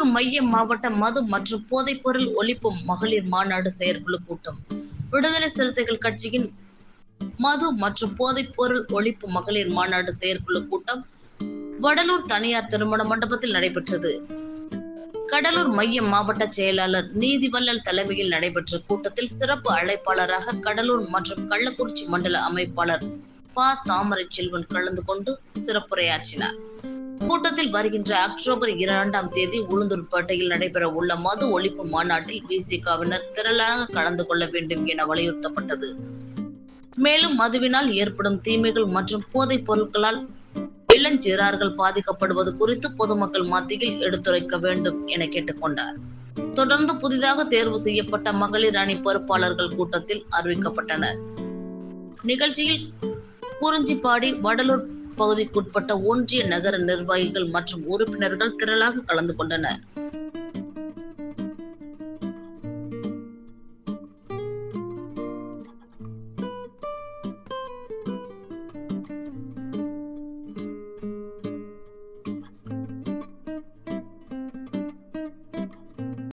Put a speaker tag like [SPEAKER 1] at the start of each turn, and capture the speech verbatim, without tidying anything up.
[SPEAKER 1] மைய மாவட்ட மது மற்றும் போதைப்பொருள் ஒழிப்பு மகளிர் மாநாடு செயற்குழு கூட்டம். விடுதலை சிறுத்தைகள் கட்சியின் மது மற்றும் போதைப்பொருள் ஒழிப்பு மகளிர் மாநாடு செயற்குழு கூட்டம் வடலூர் தனியார் திருமண மண்டபத்தில் நடைபெற்றது. கடலூர் மைய மாவட்ட செயலாளர் நீதிவள்ளல் தலைமையில் நடைபெற்ற கூட்டத்தில் சிறப்பு அழைப்பாளராக கடலூர் மற்றும் கள்ளக்குறிச்சி மண்டல அமைப்பாளர் ப தாமரை செல்வன் கலந்து கொண்டு சிறப்புரையாற்றினார். கூட்டத்தில் வருகின்ற அக்டோபர் இரண்டாம் தேதி உளுந்தூர்பேட்டையில் நடைபெற உள்ள மது ஒழிப்பு மாநாட்டில் விசிகாவினர் திரளாக கலந்து கொள்ள வேண்டும் என வலியுறுத்தப்பட்டது. மேலும் மதுவினால் ஏற்படும் தீமைகள் மற்றும் போதைப் பொருட்களால் இளஞ்சிறார்கள் பாதிக்கப்படுவது குறித்து பொதுமக்கள் மத்தியில் எடுத்துரைக்க வேண்டும் என கேட்டுக்கொண்டார். தொடர்ந்து புதிதாக தேர்வு செய்யப்பட்ட மகளிர் அணி பொறுப்பாளர்கள் கூட்டத்தில் அறிவிக்கப்பட்டனர். நிகழ்ச்சியில் குறிஞ்சிப்பாடி வடலூர் பகுதிக்குட்பட்ட ஒன்றிய நகர நிர்வாகிகள் மற்றும் உறுப்பினர்கள் திரளாக கலந்து கொண்டனர்.